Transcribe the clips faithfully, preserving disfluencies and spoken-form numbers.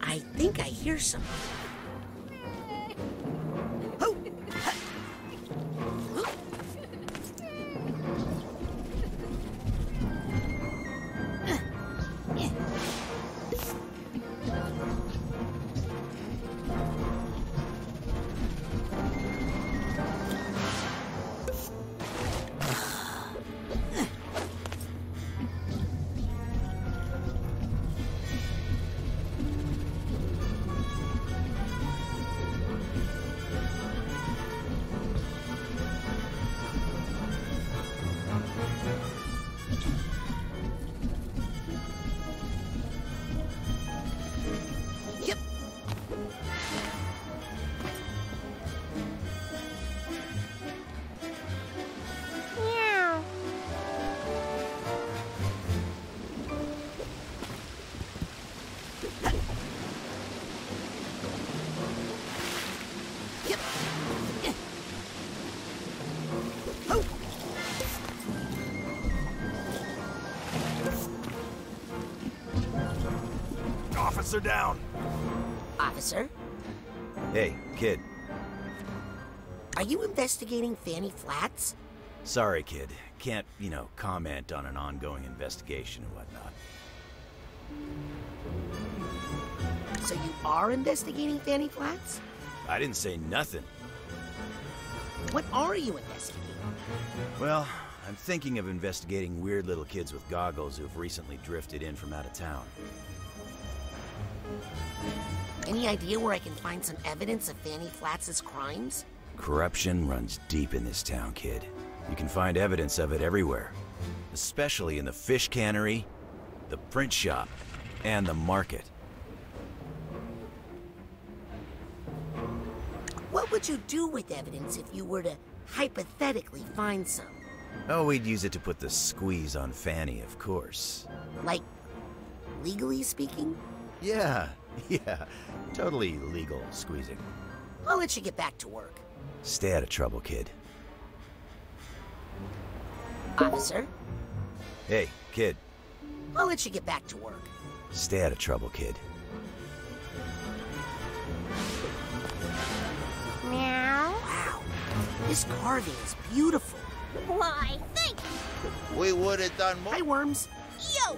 I think I hear something. Oh! Officer down. Officer? Hey, kid. Are you investigating Fanny Flats? Sorry, kid. Can't, you know, comment on an ongoing investigation and whatnot. So you are investigating Fanny Flats? I didn't say nothing. What are you investigating? Well, I'm thinking of investigating weird little kids with goggles who've recently drifted in from out of town. Any idea where I can find some evidence of Fanny Flats' crimes? Corruption runs deep in this town, kid. You can find evidence of it everywhere. Especially in the fish cannery, the print shop, and the market. What would you do with evidence if you were to hypothetically find some? Oh, we'd use it to put the squeeze on Fanny, of course. Like, legally speaking? Yeah, yeah. Totally legal squeezing. I'll let you get back to work. Stay out of trouble, kid. Officer? Hey, kid. I'll let you get back to work. Stay out of trouble, kid. Meow. Wow, this carving is beautiful. Why, thank you. We would have done more. Hi, Worms. Yo!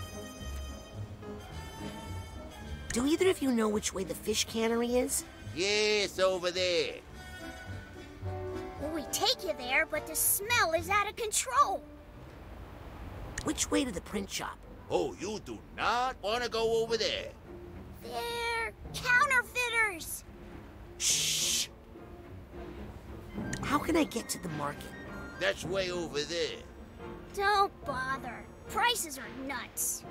Do either of you know which way the fish cannery is? Yes, over there. Well, we take you there, but the smell is out of control. Which way to the print shop? Oh, you do not want to go over there. They're counterfeiters. Shh. How can I get to the market? That's way over there. Don't bother. Prices are nuts.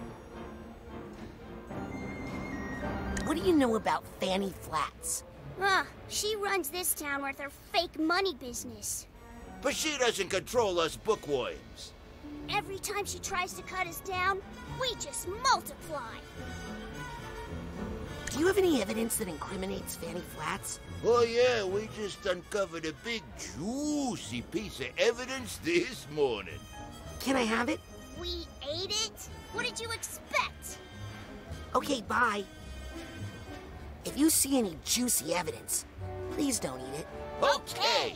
What do you know about Fanny Flats? Ah, she runs this town with her fake money business. But she doesn't control us bookworms. Every time she tries to cut us down, we just multiply. Do you have any evidence that incriminates Fanny Flats? Oh yeah, we just uncovered a big juicy piece of evidence this morning. Can I have it? We ate it? What did you expect? Okay, bye. If you see any juicy evidence, please don't eat it. Okay.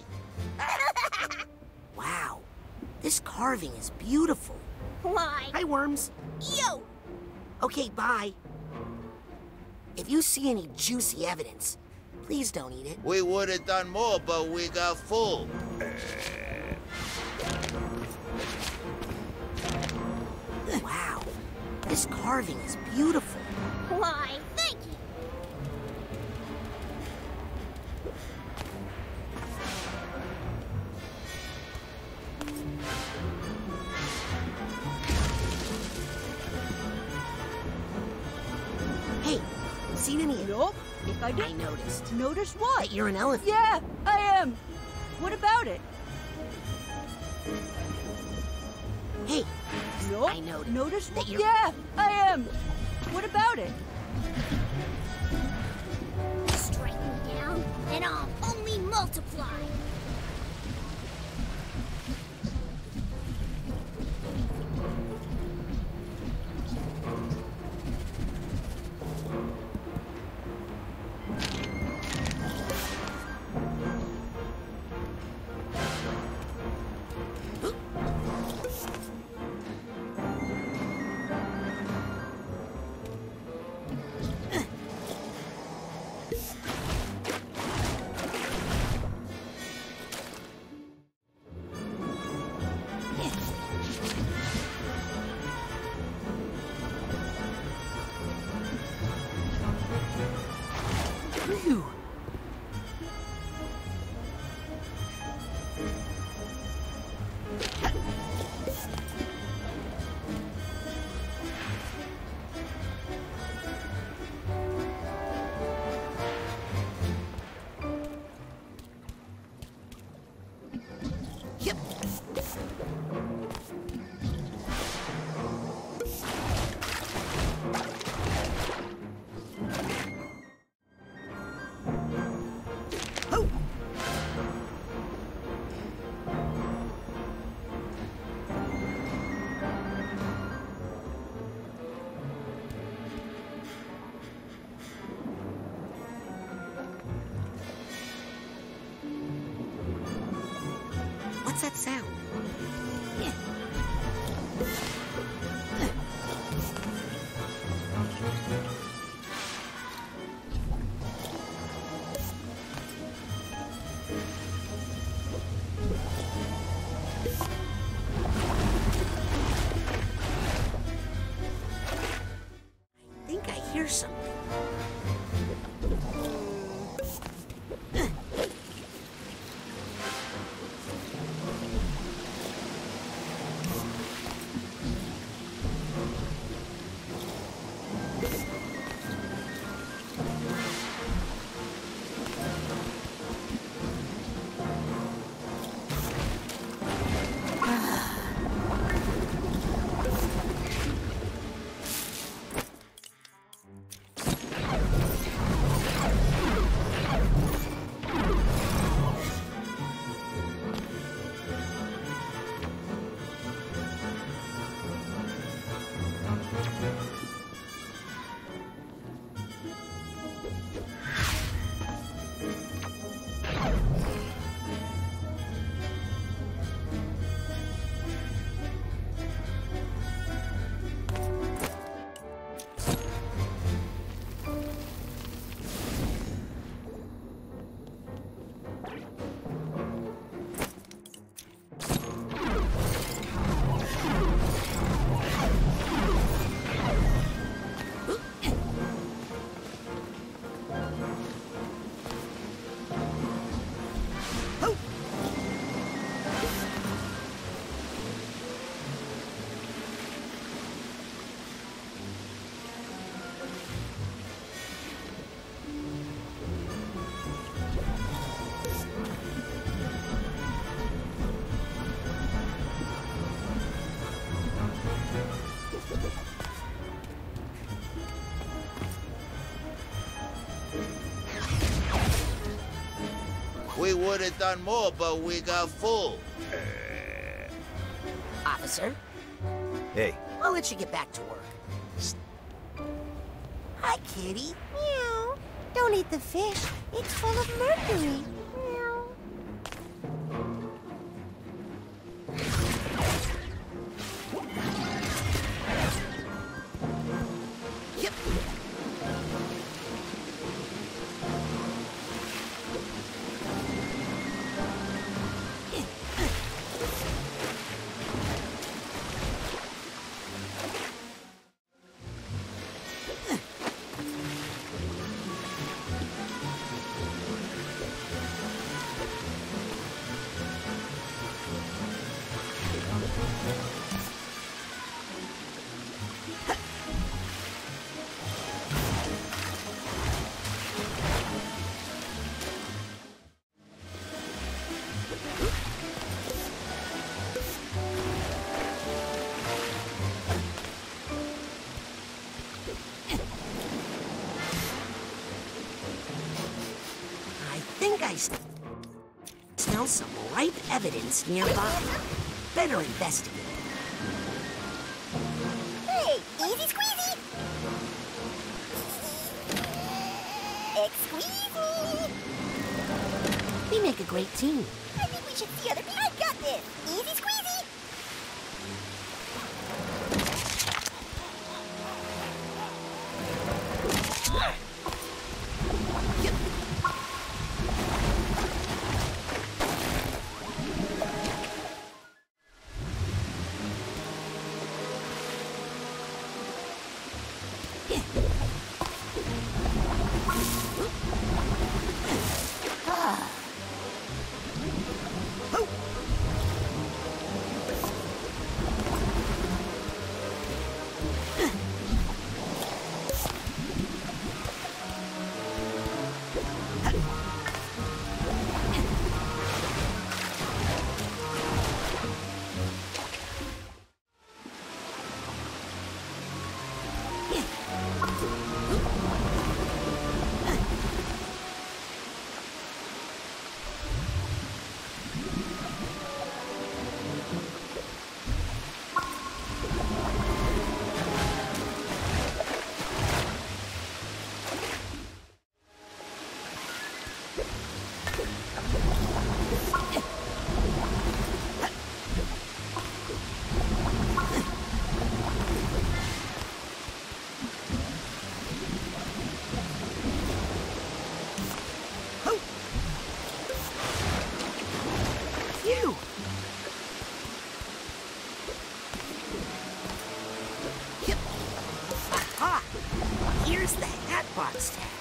Wow, this carving is beautiful. Why? Hi, Worms. Yo! Okay, bye. If you see any juicy evidence, please don't eat it. We would have done more, but we got full. Wow, this carving is beautiful. Why, thank you. Hey, seen any? Nope. If I I did, noticed notice what? that you're an elephant. Yeah, I am. What about it? Hey, Nope. I noticed Notice that what? you're- Yeah, I am. What about it? Strike me down, and I'll only multiply. What's that sound? I think I hear something. We would have done more, but we got full. Officer, Hey, I'll let you get back to work. Hi, kitty. Meow. Don't eat the fish. It's full of mercury. Meow. Yep. I think I s- smell some ripe evidence nearby. Better investigate. Hey, easy squeezy. Excuse me. We make a great team. I think we should see other people. I got this. Easy squeezy. jackpot tag.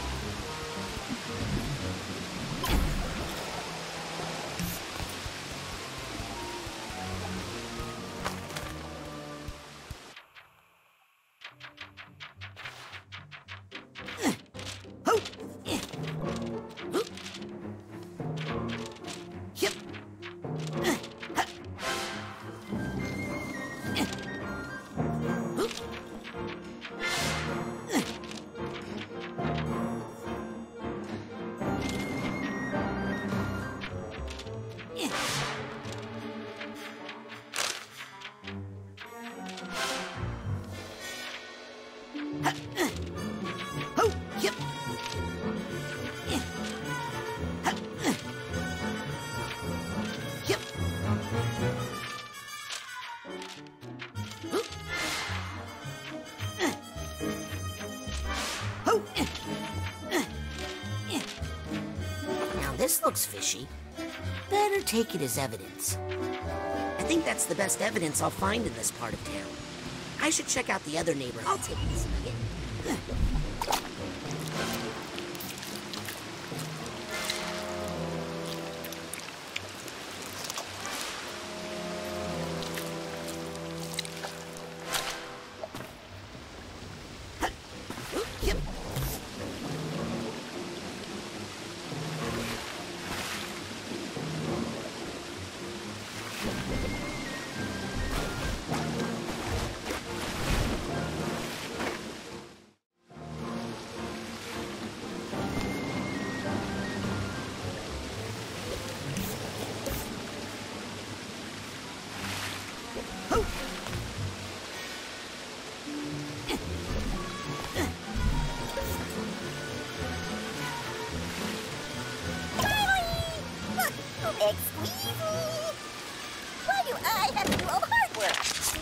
This looks fishy. Better take it as evidence. I think that's the best evidence I'll find in this part of town. I should check out the other neighborhood. I'll take this nugget. Excuse me. Why do I have to do all the hard work?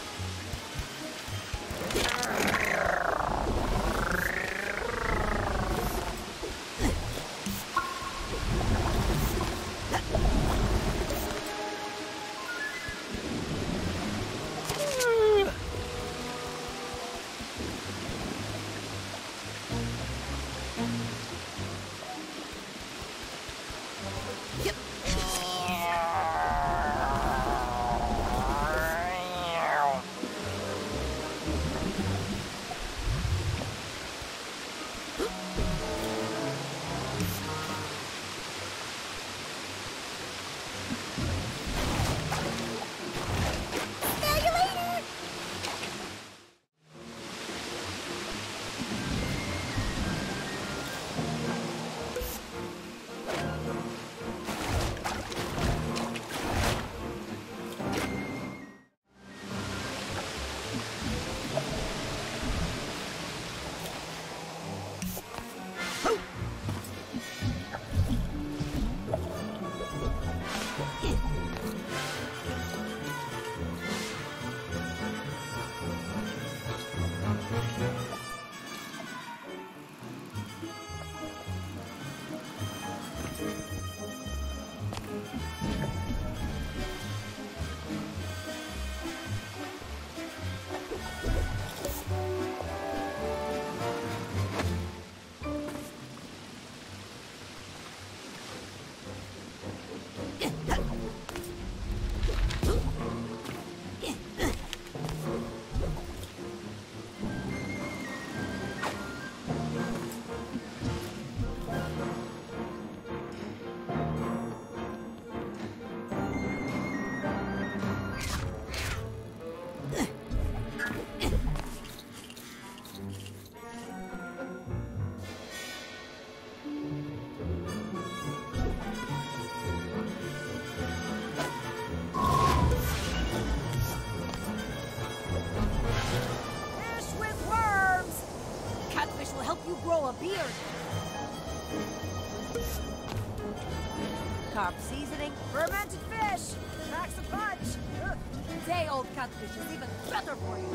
Carp seasoning, fermented fish. Packs a punch. Ugh. Day old catfish is even better for you.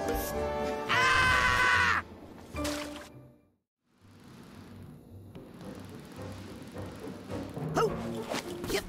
Ah! Oh! Yep.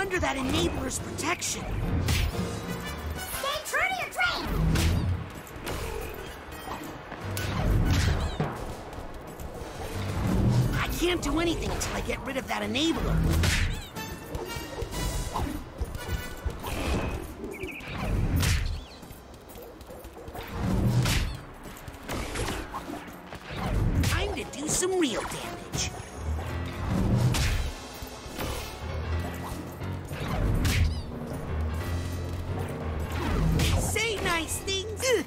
under that enabler's protection. Stay true to your trade! I can't do anything until I get rid of that enabler. Time to do some real damage. Say nice things. Ugh.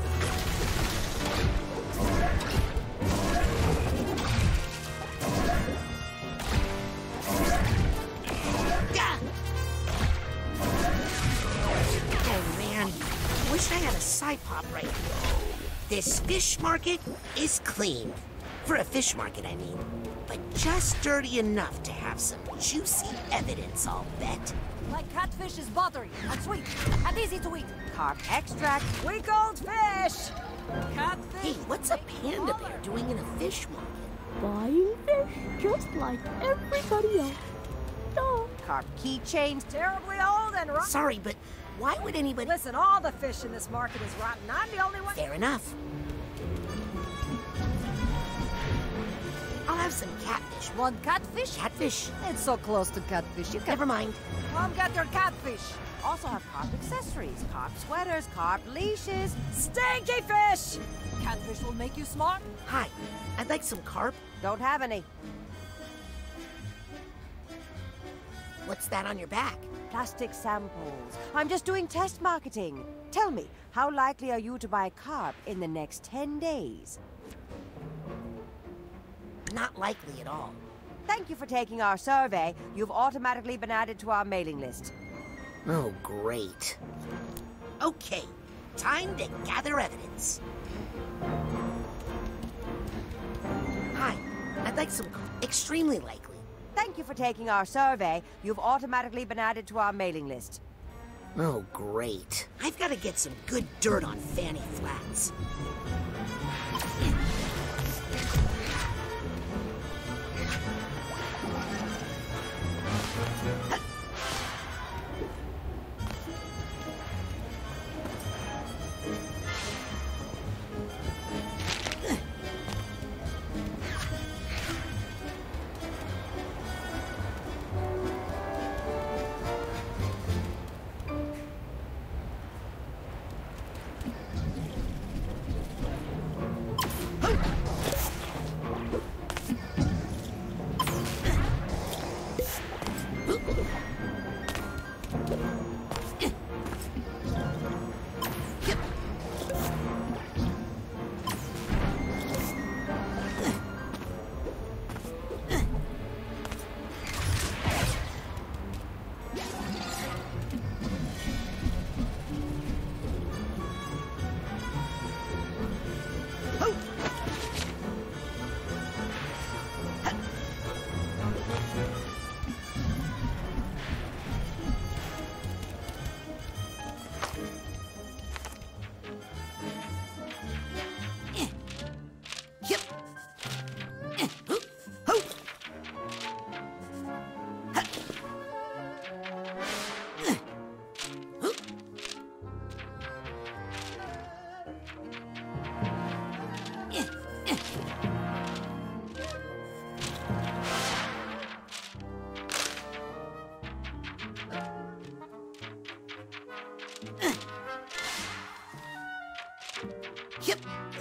Gah. Oh man, wish I had a Psy-Pop right now. This fish market is clean. For a fish market, I mean. But just dirty enough to have some juicy evidence, I'll bet. Like catfish is buttery and sweet and easy to eat. Carp extract, week old fish. Catfish. Hey, what's a panda bear doing in a fish market? Buying fish just like everybody else. Duh. Carp keychains, terribly old and rotten. Sorry, but why would anybody... Listen, all the fish in this market is rotten. I'm the only one. Fair enough. I'll have some catfish. Want catfish? Catfish? It's so close to catfish. You can Never mind. come get your catfish. Also have carp accessories, carp sweaters, carp leashes, stinky fish. Catfish will make you smart. Hi, I'd like some carp. Don't have any. What's that on your back? Plastic samples. I'm just doing test marketing. Tell me, how likely are you to buy carp in the next ten days? Not likely at all. Thank you for taking our survey. You've automatically been added to our mailing list. Oh, great. Okay, time to gather evidence. Hi, I'd like some carp. Extremely likely. Thank you for taking our survey. You've automatically been added to our mailing list. Oh, great. I've got to get some good dirt on Fanny Flats. Yep.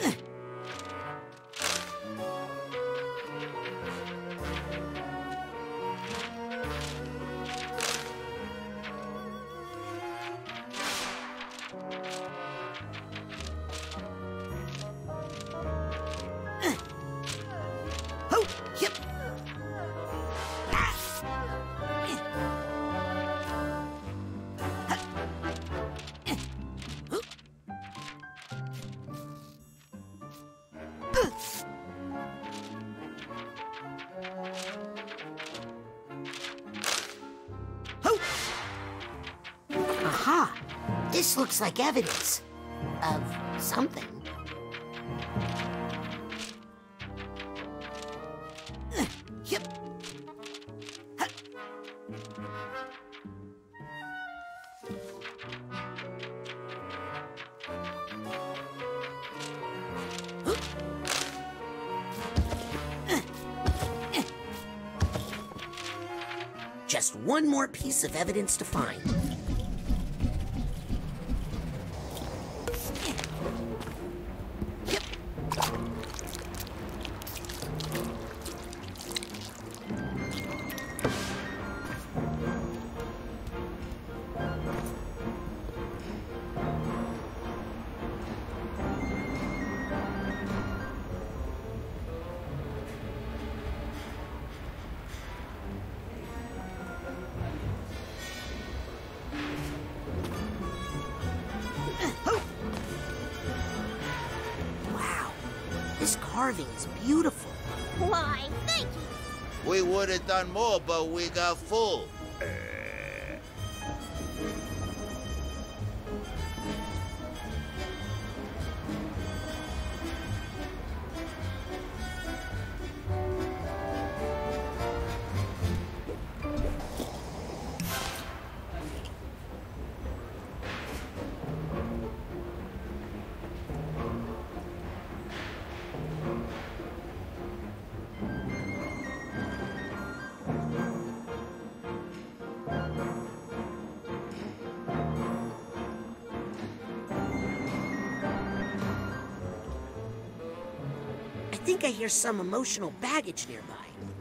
Oh, yep. Aha! This looks like evidence of something. Uh, Yep. Huh. Just one more piece of evidence to find. This carving is beautiful. Why, thank you. We would have done more, but we got full. I think I hear some emotional baggage nearby.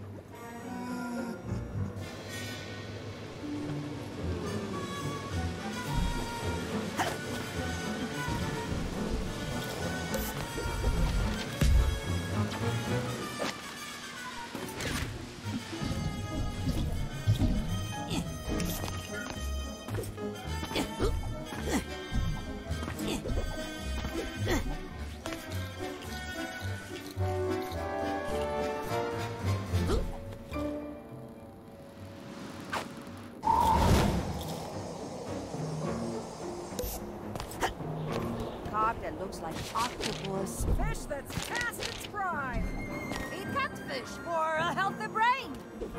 That looks like octopus. Fish that's past its prime. Eat catfish for a healthy brain.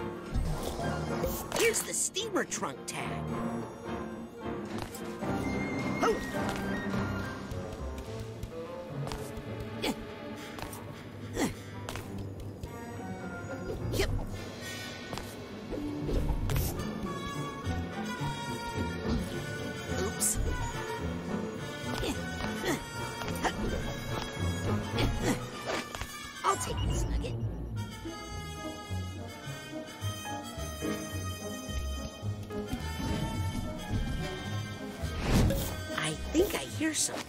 Here's the steamer trunk tag. Yep. Oops. I'll take this nugget. I think I hear something.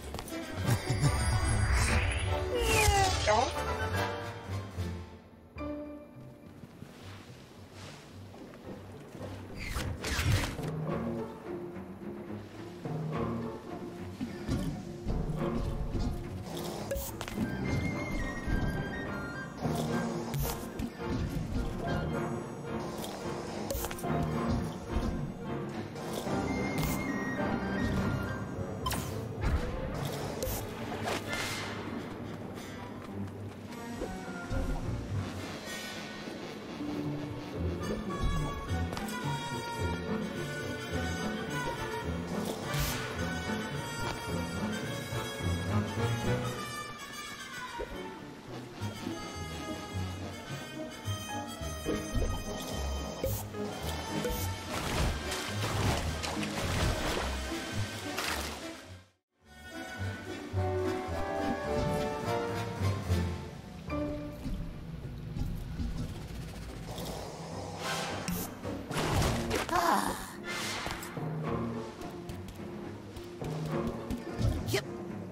Yep.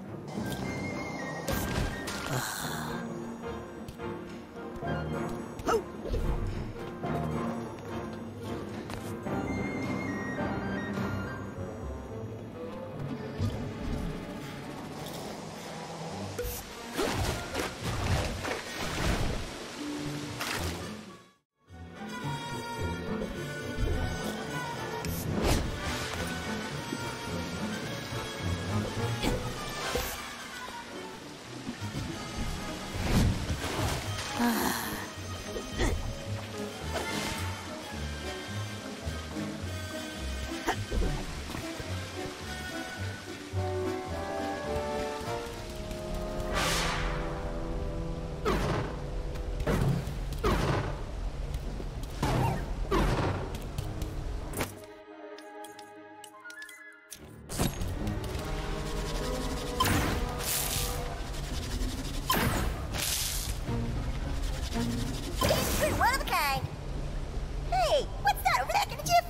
Oh. We're one of a kind. Hey, what's that over there? Can you...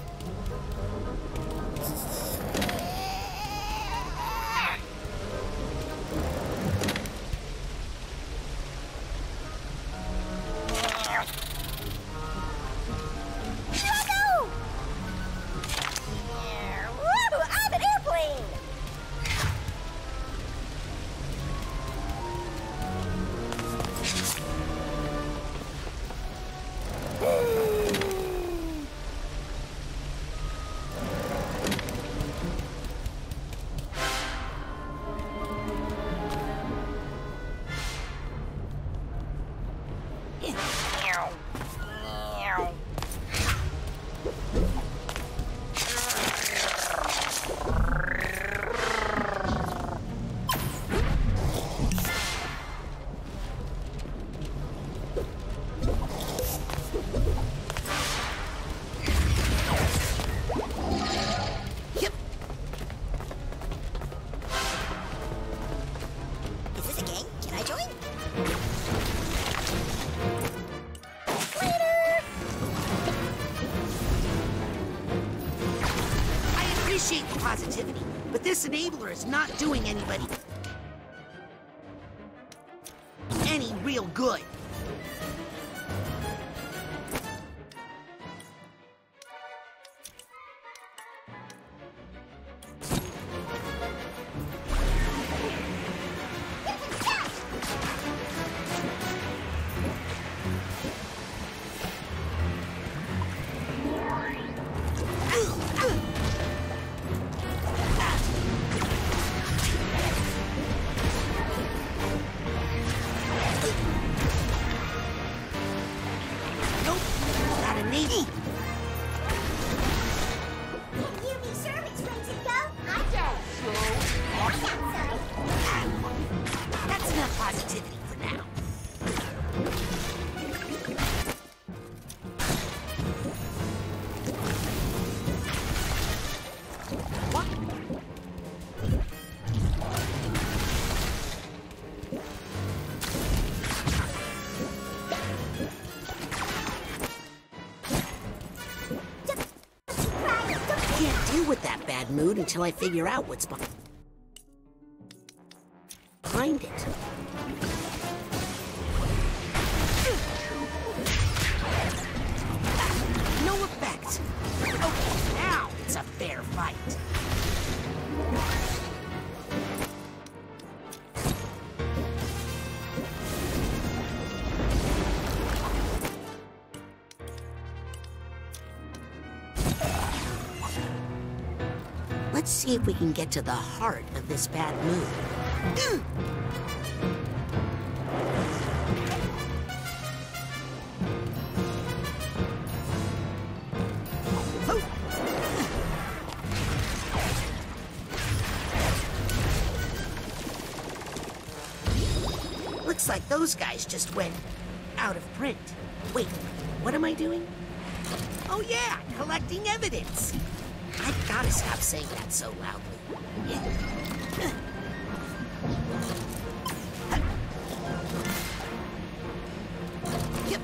Positivity, but this enabler is not doing anybody any real good. With that bad mood until I figure out what's behind it. No effect. Okay, now it's a fair fight. Let's see if we can get to the heart of this bad mood. Mm. Oh. Looks like those guys just went out of print. Wait, what am I doing? Oh yeah, collecting evidence. I've got to stop saying that so loudly. Yeah. Yep.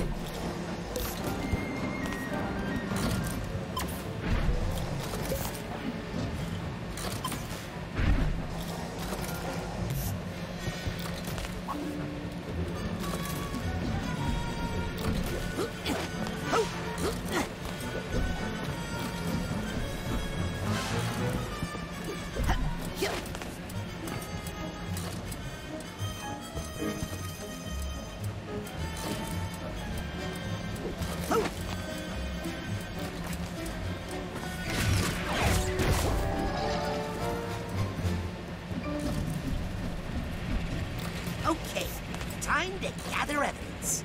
Okay, time to gather evidence.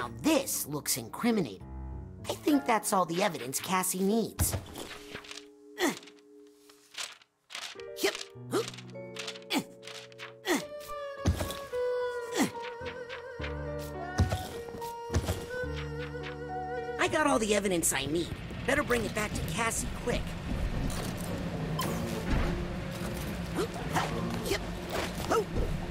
Now this looks incriminating. I think that's all the evidence Cassie needs. Uh. Yep. Huh. Uh. Uh. Uh. I got all the evidence I need. Better bring it back to Cassie quick. Huh. Ha. Yep. Oh.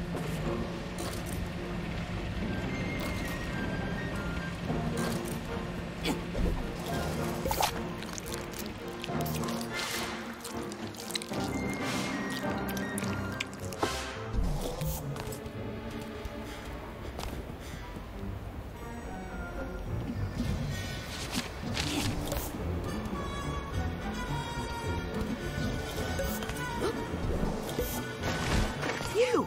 Phew!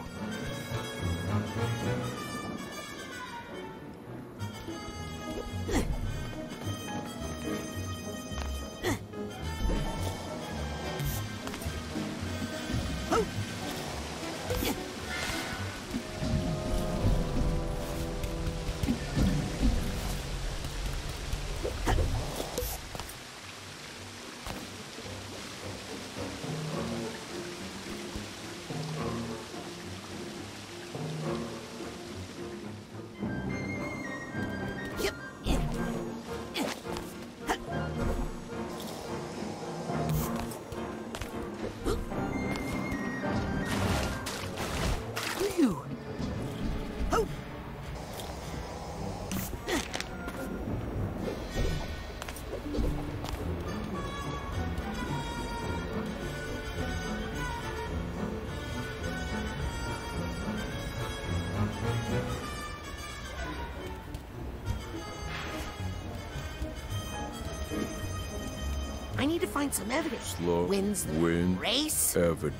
I need to find some evidence. Slow Wins the win race? evidence.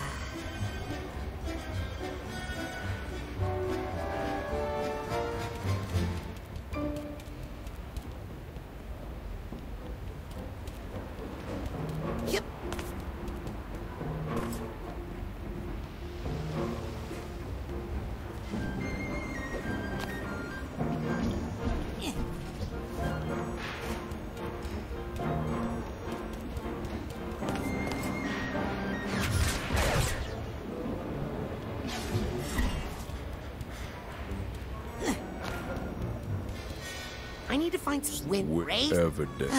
Yep. I need to find some win With race. evidence.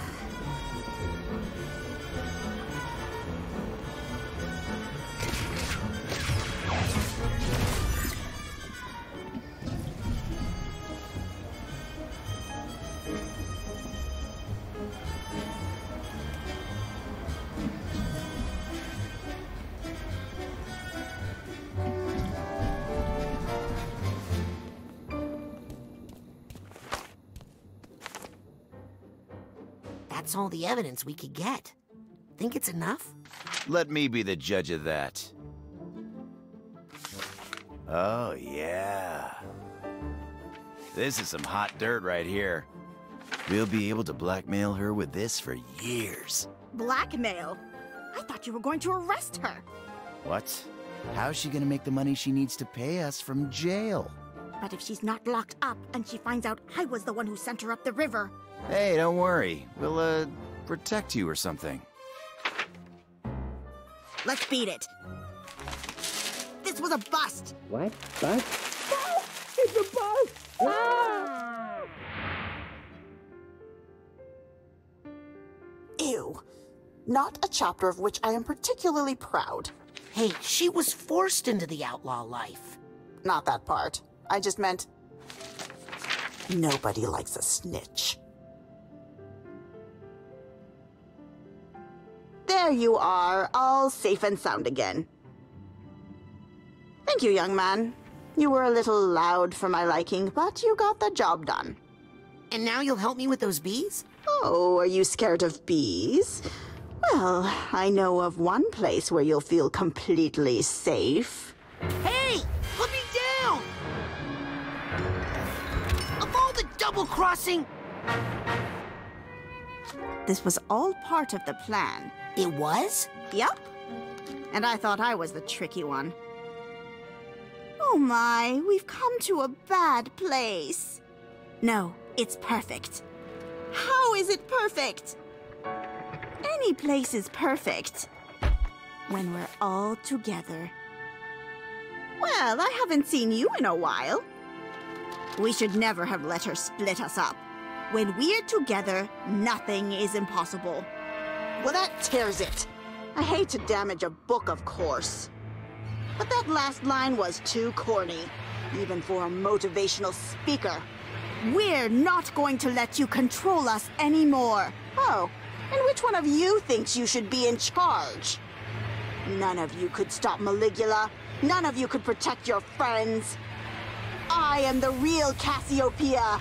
That's all the evidence we could get. Think it's enough? Let me be the judge of that. Oh, yeah. This is some hot dirt right here. We'll be able to blackmail her with this for years. Blackmail? I thought you were going to arrest her. What? How's she gonna make the money she needs to pay us from jail? But if she's not locked up and she finds out I was the one who sent her up the river... Hey, don't worry. We'll, uh, protect you or something. Let's beat it. This was a bust. What? Bust? No! It's a bust! Ah! Ew. Not a chapter of which I am particularly proud. Hey, she was forced into the outlaw life. Not that part. I just meant... nobody likes a snitch. There you are, all safe and sound again. Thank you, young man. You were a little loud for my liking, but you got the job done. And now you'll help me with those bees? Oh, are you scared of bees? Well, I know of one place where you'll feel completely safe. Hey! Put me down! Of all the double-crossing... This was all part of the plan. It was? Yup. And I thought I was the tricky one. Oh my, we've come to a bad place. No, it's perfect. How is it perfect? Any place is perfect when we're all together. Well, I haven't seen you in a while. We should never have let her split us up. When we're together, nothing is impossible. Well, that tears it. I hate to damage a book, of course. But that last line was too corny, even for a motivational speaker. We're not going to let you control us anymore. Oh, and which one of you thinks you should be in charge? None of you could stop Maligula. None of you could protect your friends. I am the real Cassiopeia.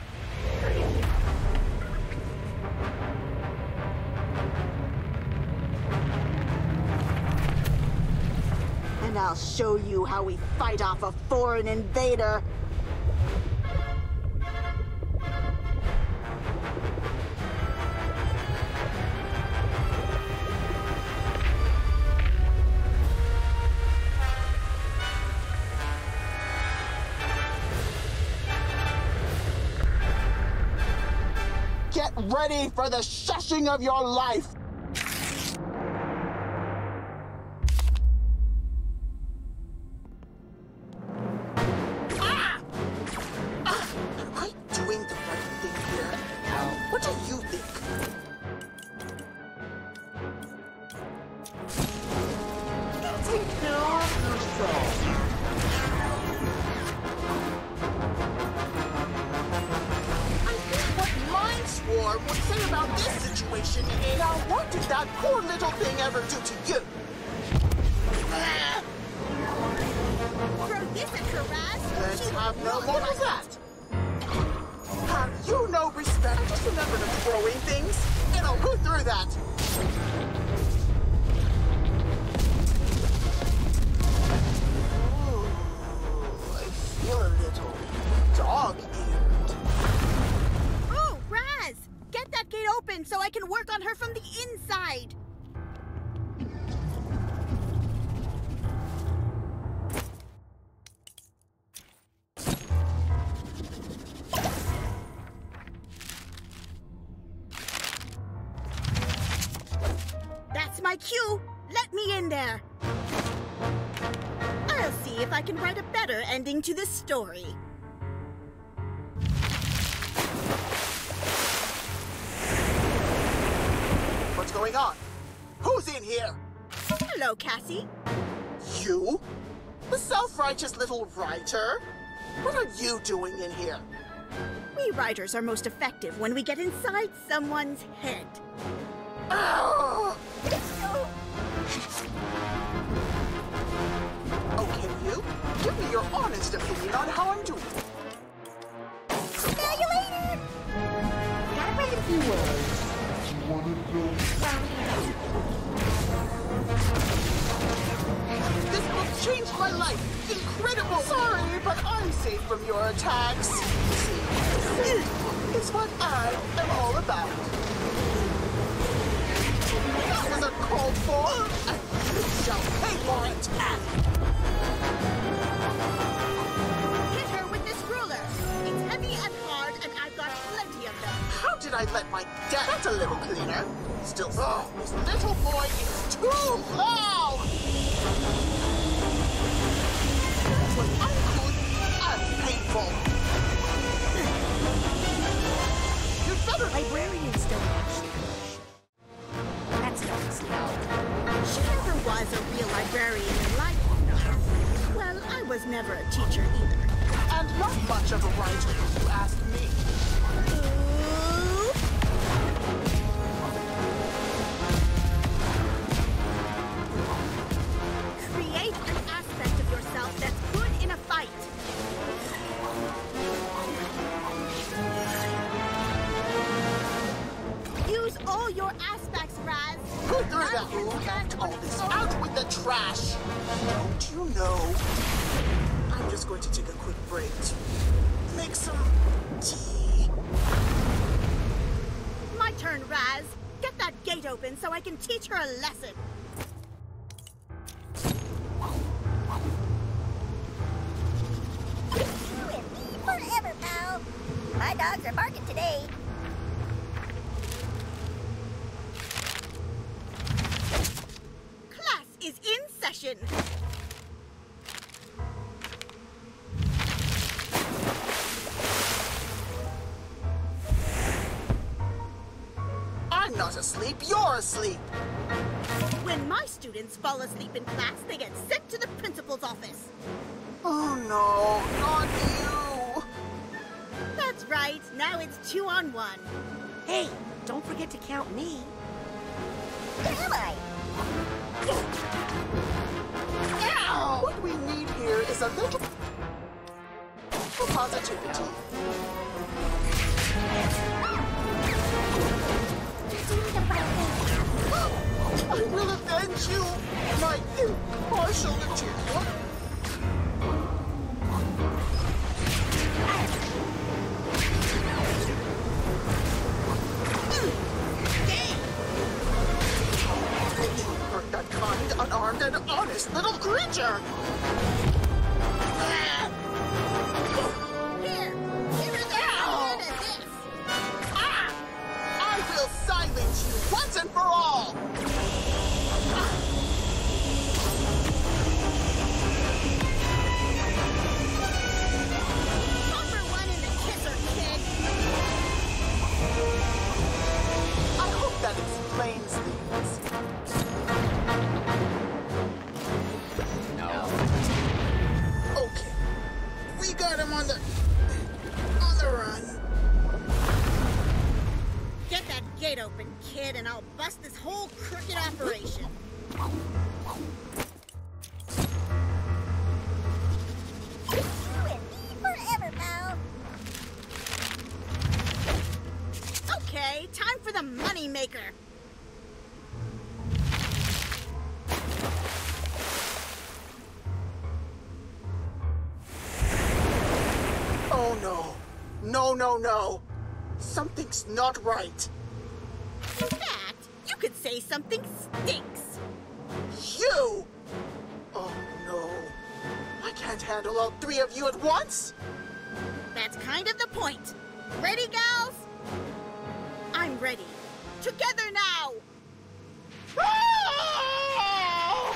And I'll show you how we fight off a foreign invader. Get ready for the shushing of your life! Ah! Ah! Am I doing the right thing here? What do you think? Take care of yourself. Swarm would say about this situation is... Now, what did that poor little thing ever do to you? Throw this at her, Raz. Let's have no more of that. Have you no respect? Just remember to throwing things. It'll go through that. Ooh, I feel a little dog-eared. Get that gate open so I can work on her from the inside. That's my cue. Let me in there. I'll see if I can write a better ending to this story. What's going on? Who's in here? Hello, Cassie. You? The self-righteous little writer? What are you doing in here? We writers are most effective when we get inside someone's head. Oh! Okay, you. Give me your honest opinion on how I'm doing. See you later! Got ready a few words. This book changed my life. Incredible. Sorry, but I'm safe from your attacks. See, this is what I am all about. That was uncalled for, and you shall pay for it. Hit her with this ruler. It's heavy and hard, and I've got plenty of them. How did I let my dad? That's a little cleaner. Still, oh, this little boy is too loud. That was uncouth and painful. You'd better. Librarians don't actually push. That's not slow. She never was a real librarian in life, you know. Well, I was never a teacher either. And not much of a writer, if you ask me. Create an aspect of yourself that's good in a fight. Use all your aspects, Raz. Who threw that? Who left all this out with the trash? Don't you know? I'm just going to take a quick break to make some tea. My turn, Raz. Get that gate open so I can teach her a lesson. You and me forever, pal. I dogs are barking today. Class is in session. I'm not asleep, you're asleep. When my students fall asleep in class, they get sent to the principal's office. Oh no, not you. That's right. Now it's two on one. Hey, don't forget to count me. Where am I? Ow! What we need here is a little positivity. I will avenge you, my impartial material. Hurt that kind, unarmed, and honest little creature. Here, here is a bit of this. Ah! I will silence you once and for all. Number one in the kisser, kid. I hope that explains things. No. Okay. We got him on the... on the run. Get that gate open, kid, and I'll bust this whole crooked operation. You and me forever, pal. Okay, time for the money maker. Oh no. No, no, no. Something's not right. In fact, you could say something stinks. You! Oh no. I can't handle all three of you at once. That's kind of the point. Ready, gals? I'm ready. Together now! Ah!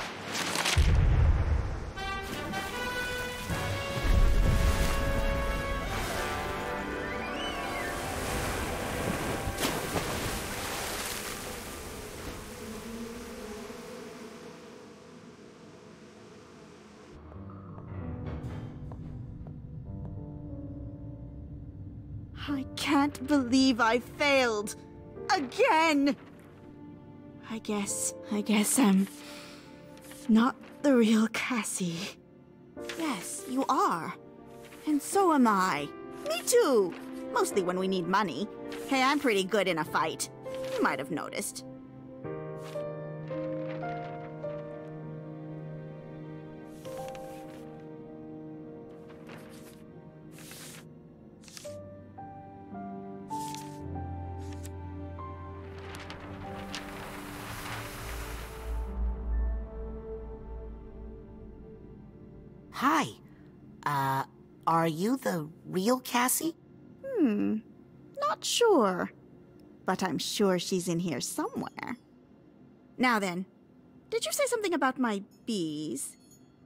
I can't believe I failed. Again! I guess, I guess I'm not the real Cassie. Yes, you are. And so am I. Me too. Mostly when we need money. Hey, I'm pretty good in a fight. You might have noticed. Hi. Uh, are you the real Cassie? Hmm, not sure. But I'm sure she's in here somewhere. Now then, did you say something about my bees?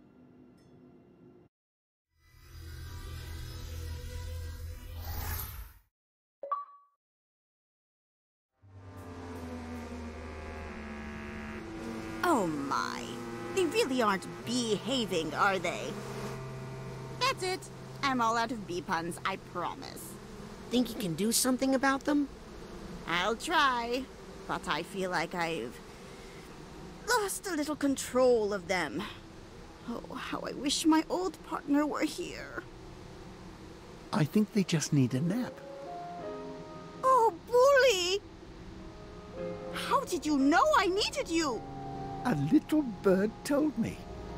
Oh my. They really aren't behaving, are they? That's it. I'm all out of bee puns, I promise. Think you can do something about them? I'll try, but I feel like I've lost a little control of them. Oh, how I wish my old partner were here. I think they just need a nap. Oh, Bully! How did you know I needed you? A little bird told me.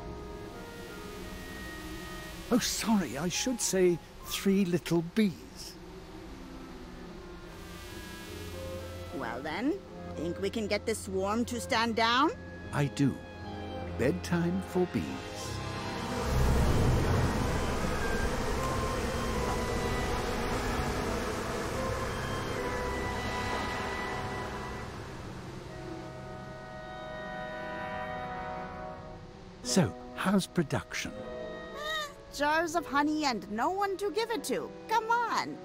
Oh, sorry, I should say three little bees. Well then, think we can get this swarm to stand down? I do. Bedtime for bees. So, how's production? Jars of honey and no one to give it to. Come on.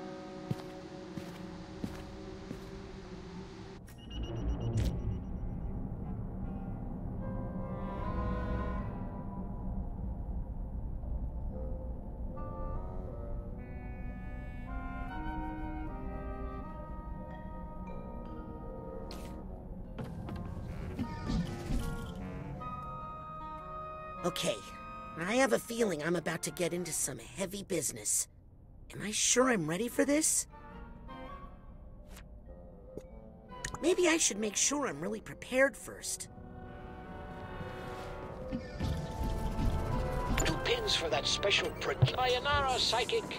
Okay, I have a feeling I'm about to get into some heavy business. Am I sure I'm ready for this? Maybe I should make sure I'm really prepared first. Two pins for that special print. Sayonara, Psychic.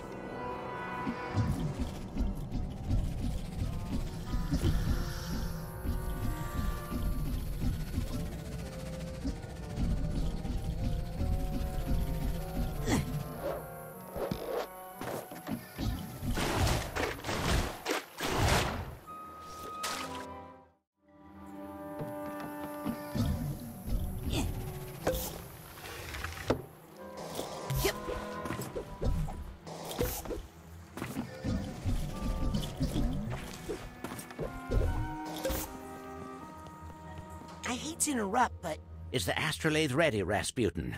I hate to interrupt, but Is the astrolabe ready, Rasputin?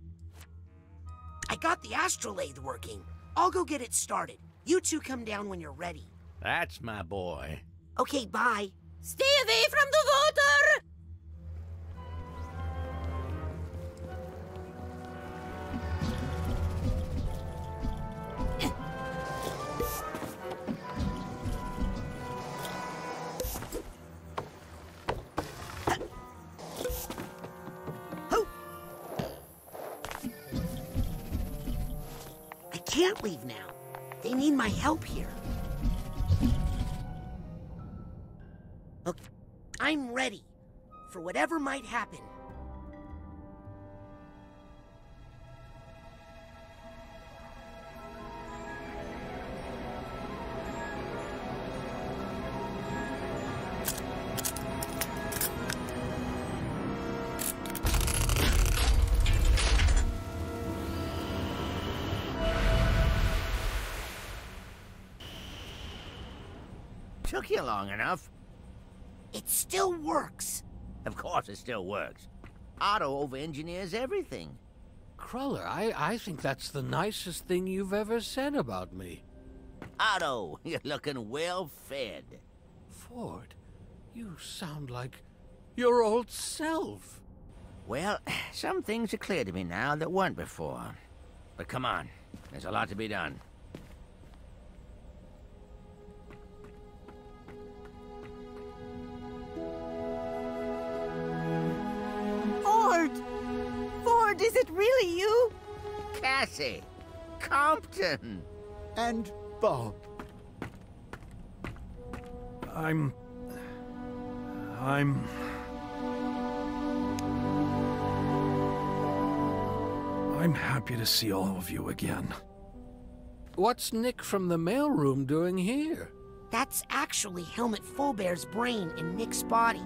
I got the astrolabe working. I'll go get it started. You two come down when you're ready. That's my boy. Okay, bye. Stay away from the water! I can't leave now. They need my help here. Okay, I'm ready for whatever might happen. Took you long enough. It still works. Of course it still works. Otto over-engineers everything. Cruller, I, I think that's the nicest thing you've ever said about me. Otto, you're looking well fed. Ford, you sound like your old self. Well, some things are clear to me now that weren't before. But come on, there's a lot to be done. Ford! Ford, is it really you? Cassie! Compton! And Bob. I'm... I'm... I'm happy to see all of you again. What's Nick from the mailroom doing here? That's actually Helmut Fullbear's brain in Nick's body.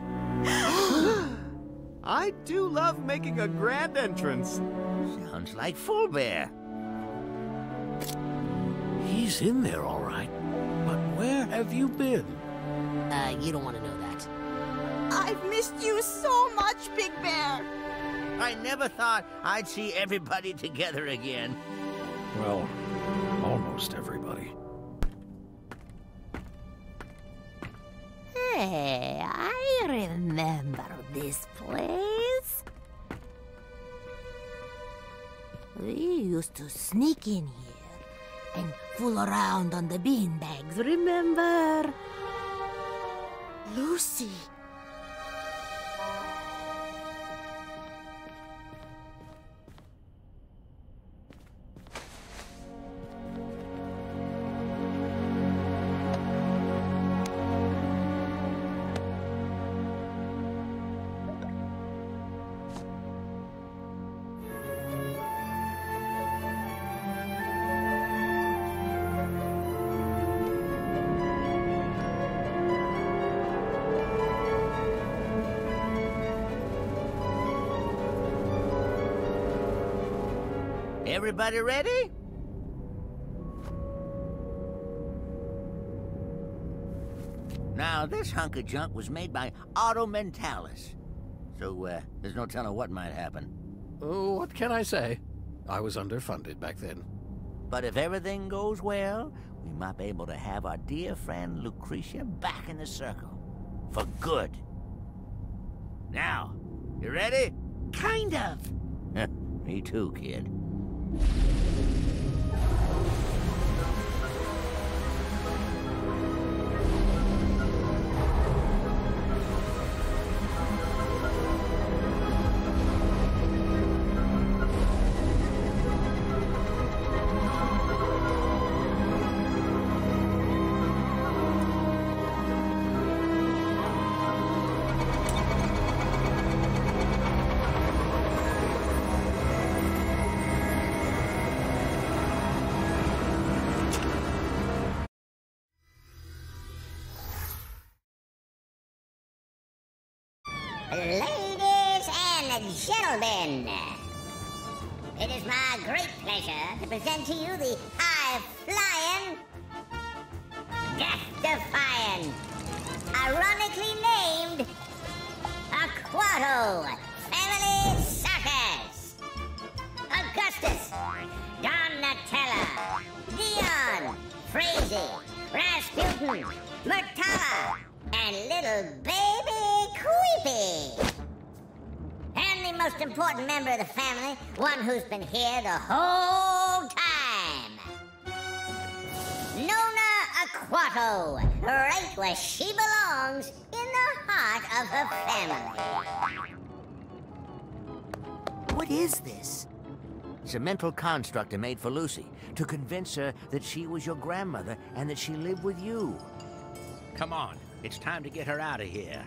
I do love making a grand entrance. Sounds like Fullbear. He's in there, all right. But where have you been? Uh, you don't want to know that. I've missed you so much, Big Bear. I never thought I'd see everybody together again. Well, almost everybody. Hey, I remember this place. We used to sneak in here and fool around on the beanbags, remember? Lucy. Everybody ready? Now, this hunk of junk was made by Auto Mentalis. So, uh, there's no telling what might happen. Oh, what can I say? I was underfunded back then. But if everything goes well, we might be able to have our dear friend Lucretia back in the circle. For good. Now, you ready? Kind of. Me too, kid. Ladies and gentlemen, it is my great pleasure to present to you the high-flying, death-defying, ironically named Aquato Family Circus. Augustus, Donatella, Dion, Frazee, Rasputin, Murtala, and little baby Creepy. And the most important member of the family, one who's been here the whole time. Nona Aquato, right where she belongs, in the heart of her family. What is this? It's a mental construct I made for Lucy, to convince her that she was your grandmother and that she lived with you. Come on, it's time to get her out of here.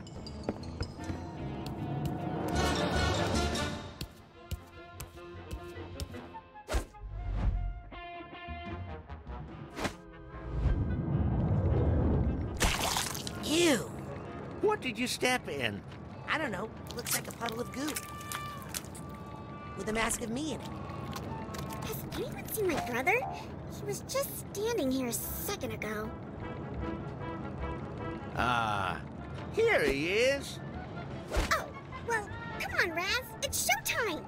Ew! What did you step in? I don't know. Looks like a puddle of goo. With a mask of me in it. Has anyone seen my brother? He was just standing here a second ago. Ah, here he is. Oh, well, come on, Raz. It's showtime.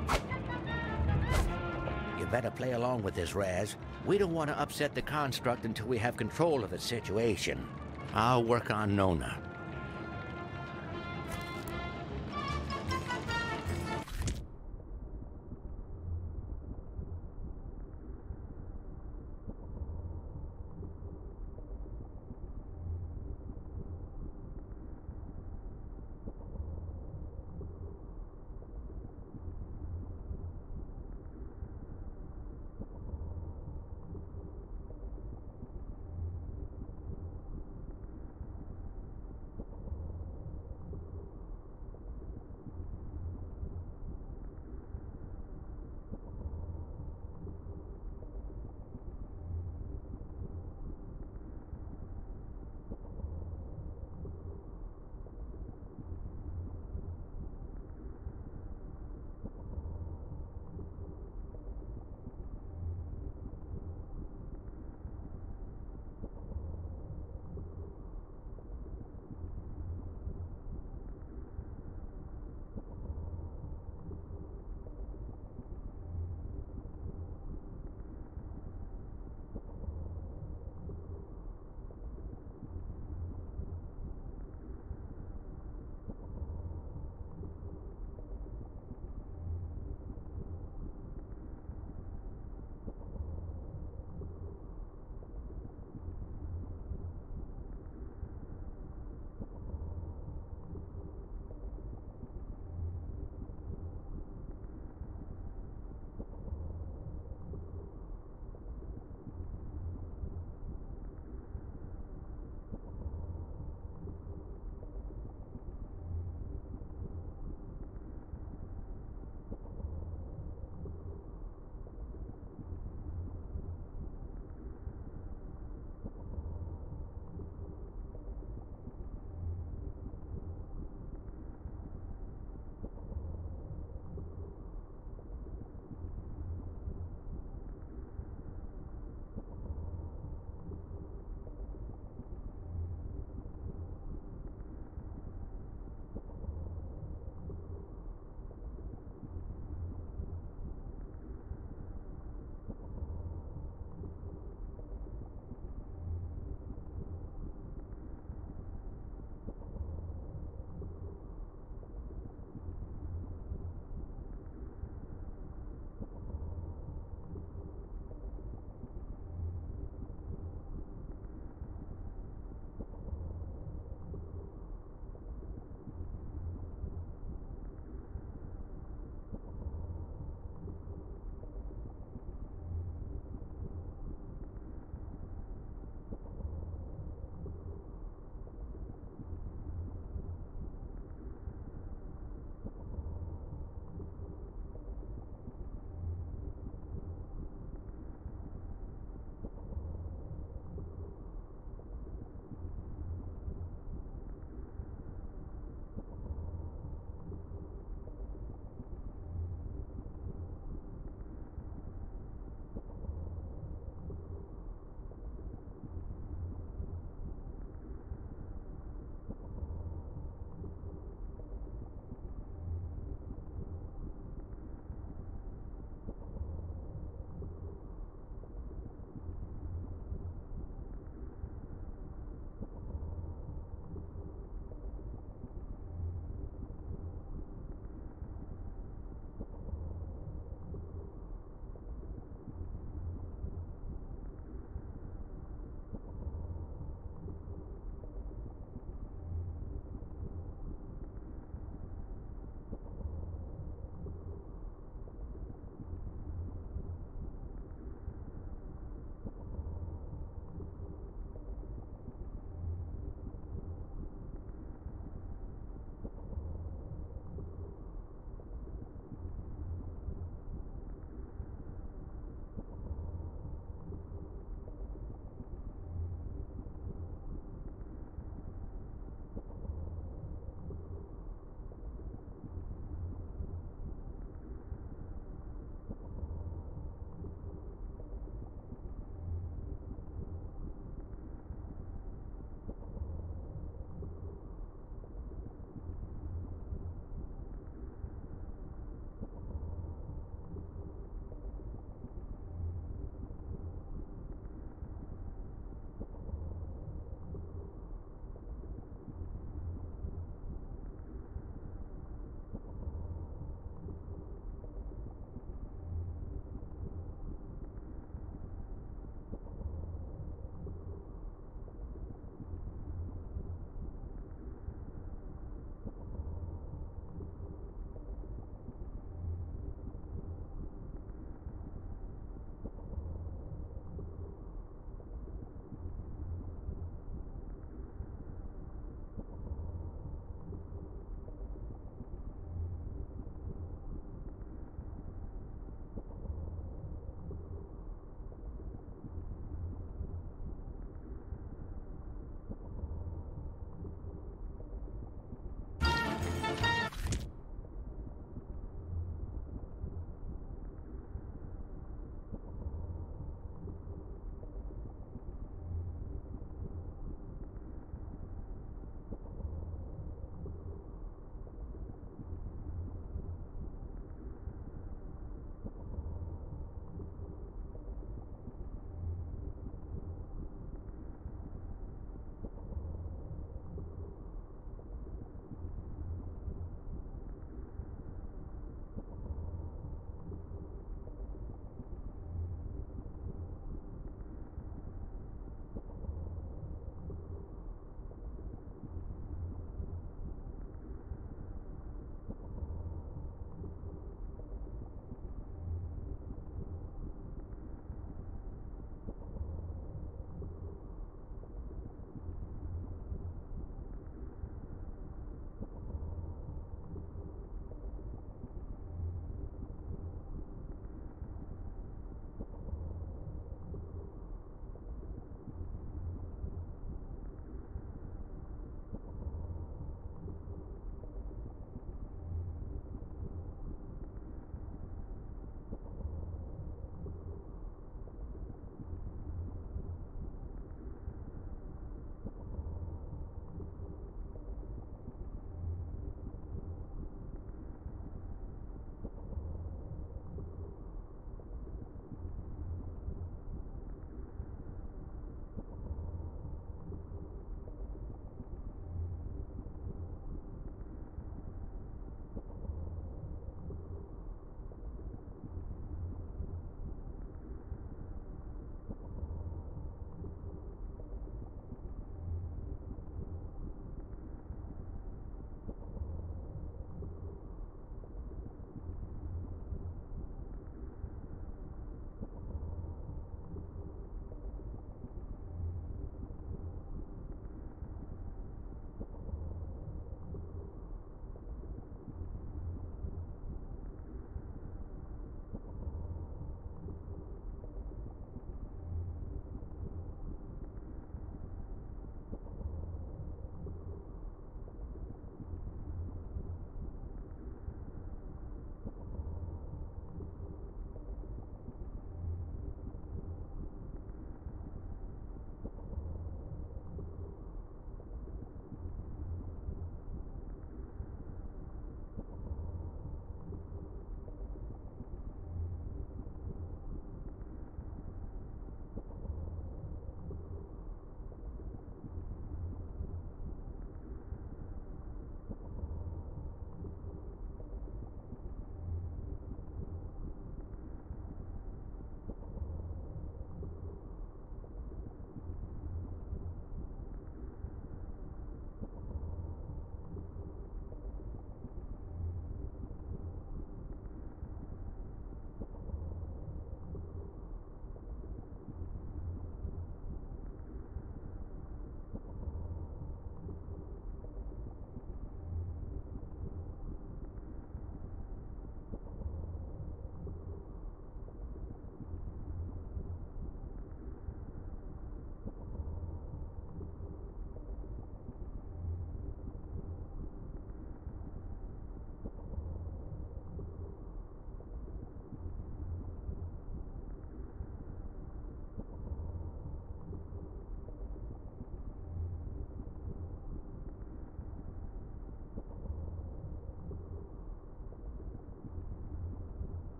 You better play along with this, Raz. We don't want to upset the construct until we have control of the situation. I'll work on Nona.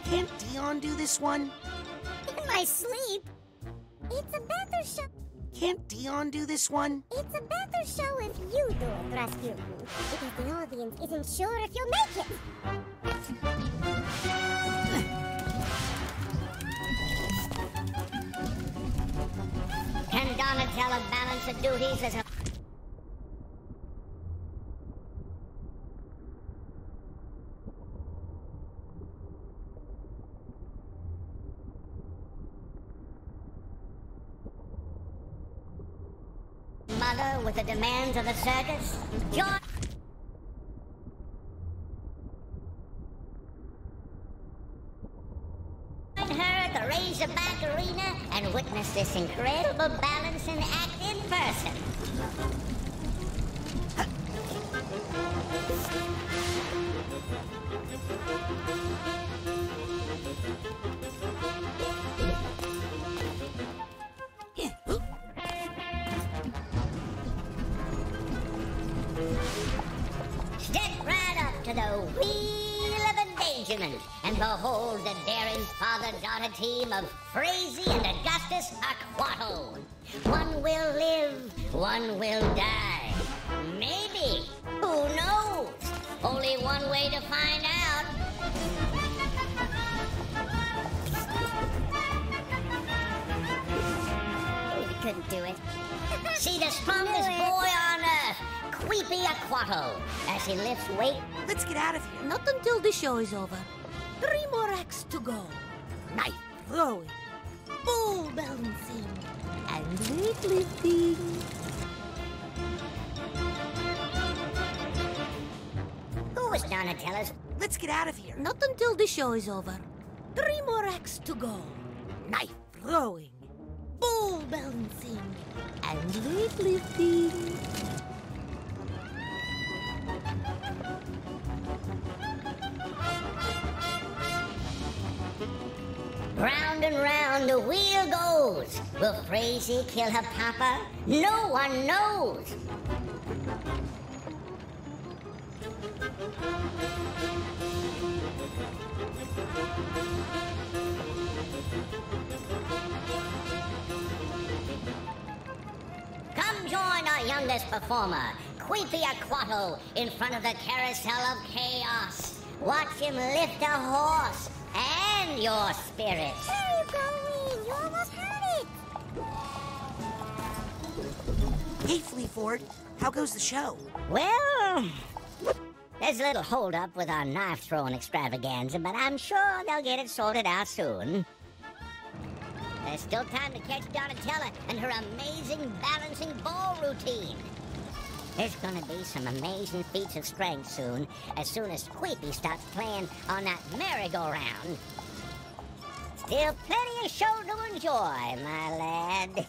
Can't Dion do this one? In my sleep? It's a better show. Can't Dion do this one? It's a better show if you do it, Rasputin. Because the audience isn't sure if you'll make it. Can Donatella balance the duties as a... mother with the demands of the circus? Join her at the Razorback Arena and witness this incredible balancing act in person. Step right up to the wheel of endangerment and behold the daring father-daughter team of Frazee and Augustus Aquato. One will live, one will die. Maybe. Who knows? Only one way to find out. We couldn't do it. See the strongest boy on earth, Queepy Aquato, as he lifts weight. Let's get out of here. Not until the show is over. Three more acts to go. Knife throwing, bull balancing, and weightlifting. Who was Donatella's? Let's get out of here. Not until the show is over. Three more acts to go. Knife throwing, bull balancing, and weightlifting. Round and round the wheel goes. Will Frazee kill her papa? No one knows. Come join our youngest performer, Queepy Aquato, in front of the Carousel of Chaos. Watch him lift a horse and your spirit. Where are you going? You almost had it. Hey, Fleaford, how goes the show? Well, there's a little holdup with our knife-throwing extravaganza, but I'm sure they'll get it sorted out soon. There's still time to catch Donatella and her amazing balancing ball routine. There's gonna be some amazing feats of strength soon, as soon as Queepy starts playing on that merry-go-round. Still plenty of show to enjoy, my lad.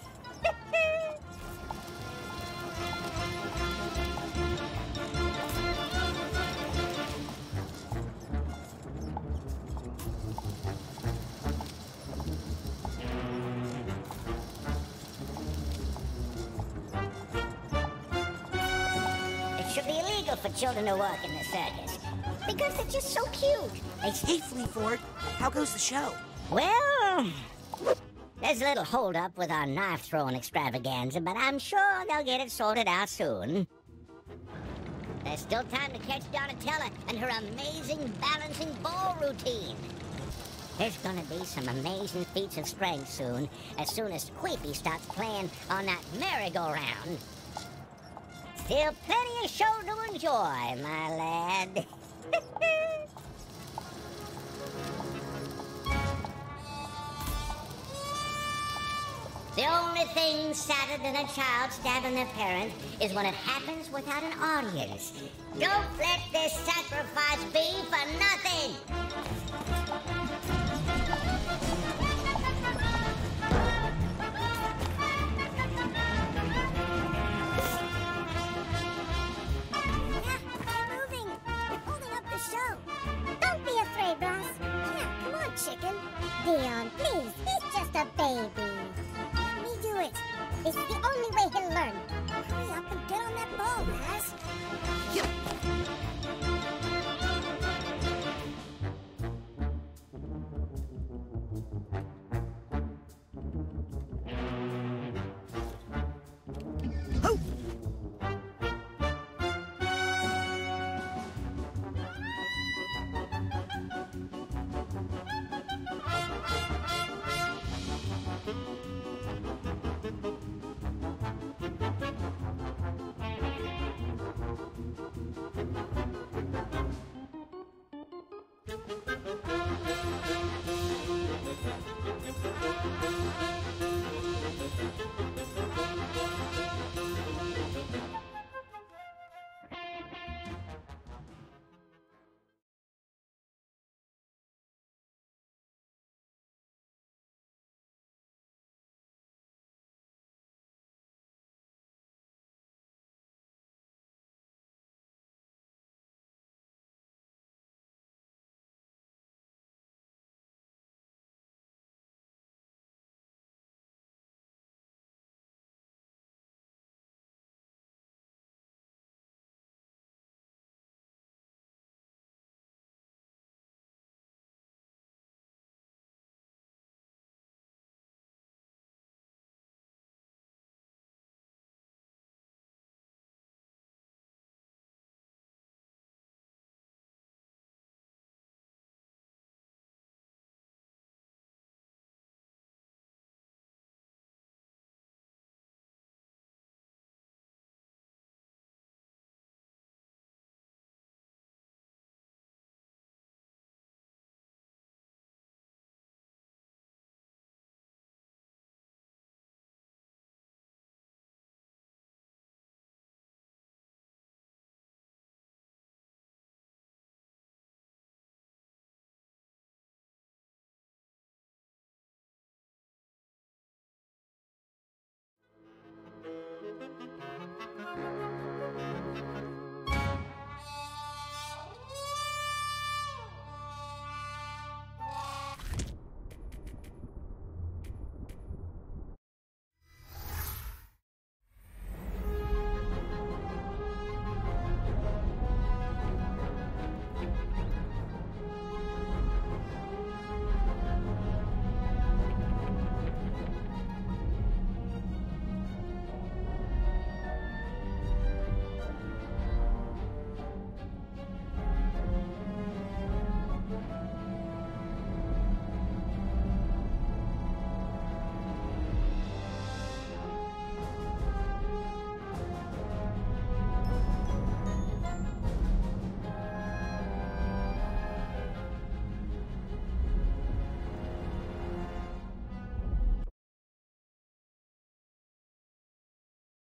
Should be illegal for children to work in the circus because they're just so cute. Hey, Fleaford, how goes the show? Well, there's a little holdup with our knife-throwing extravaganza, but I'm sure they'll get it sorted out soon. There's still time to catch Donatella and her amazing balancing ball routine. There's gonna be some amazing feats of strength soon, as soon as Queepy starts playing on that merry-go-round. Still plenty of show to enjoy, my lad. The only thing sadder than a child stabbing their parent is when it happens without an audience. Don't let this sacrifice be for nothing. Show. Don't be afraid, Ross. Yeah, come on, chicken. Dion, please. He's just a baby. Let me do it. It's the only way he'll learn. Hurry up and get on that ball, Raz. Ho!